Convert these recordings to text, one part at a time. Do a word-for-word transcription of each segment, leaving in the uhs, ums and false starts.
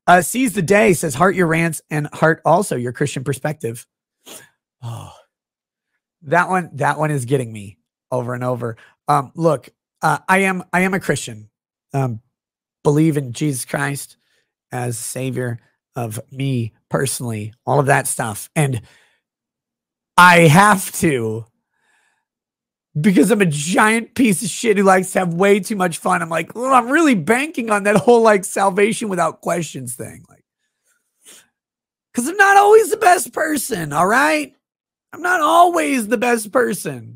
Uh, Seize the Day says, heart your rants and heart also your Christian perspective. Oh, that one, that one is getting me over and over. Um, look, uh, I am, I am a Christian. Um, believe in Jesus Christ as Savior of me personally, all of that stuff. And I have to, because I'm a giant piece of shit who likes to have way too much fun. I'm like, well, I'm really banking on that whole like salvation without questions thing. Like, because I'm not always the best person. All right. I'm not always the best person.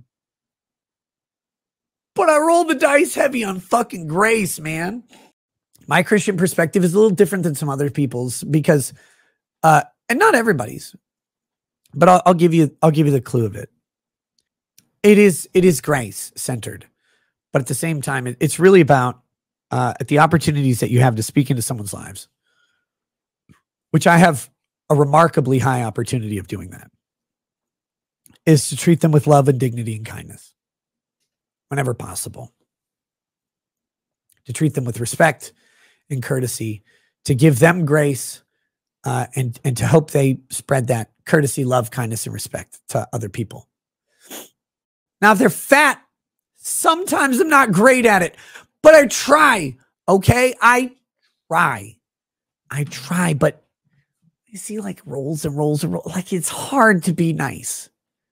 But I roll the dice heavy on fucking grace, man. My Christian perspective is a little different than some other people's because, uh, and not everybody's, but I'll, I'll give you, I'll give you the clue of it. It is, it is grace centered, but at the same time, it, it's really about, uh, the opportunities that you have to speak into someone's lives, which I have a remarkably high opportunity of doing that, is to treat them with love and dignity and kindness whenever possible, to treat them with respect and courtesy, to give them grace, uh, and, and to hope they spread that courtesy, love, kindness, and respect to other people. Now, if they're fat, sometimes I'm not great at it, but I try, okay? I try. I try, but you see like rolls and rolls and rolls. Like it's hard to be nice.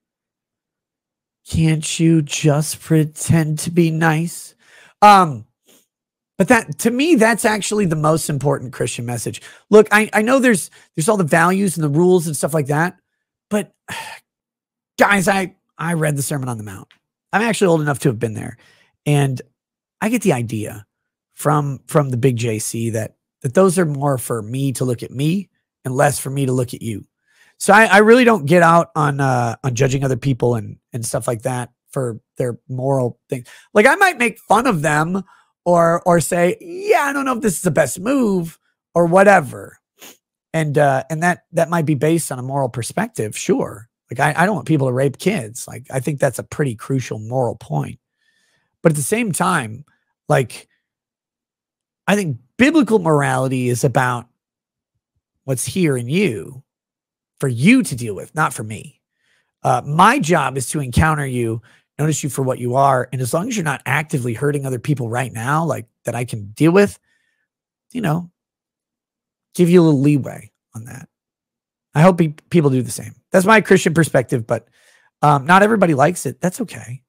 Can't you just pretend to be nice? Um, but that, to me, that's actually the most important Christian message. Look, I, I know there's, there's all the values and the rules and stuff like that, but guys, I, I read the Sermon on the Mount. I'm actually old enough to have been there. And I get the idea from, from the big J C that, that those are more for me to look at me and less for me to look at you. So I, I really don't get out on, uh, on judging other people and, and stuff like that for their moral things. Like I might make fun of them or, or say, yeah, I don't know if this is the best move or whatever. And, uh, and that, that might be based on a moral perspective. Sure. Like I, I don't want people to rape kids. Like I think that's a pretty crucial moral point. But at the same time, like I think biblical morality is about what's here in you for you to deal with, not for me. Uh, my job is to encounter you, notice you for what you are. And as long as you're not actively hurting other people right now, like that I can deal with, you know, give you a little leeway on that. I hope pe- people do the same. That's my Christian perspective, but um, not everybody likes it. That's okay.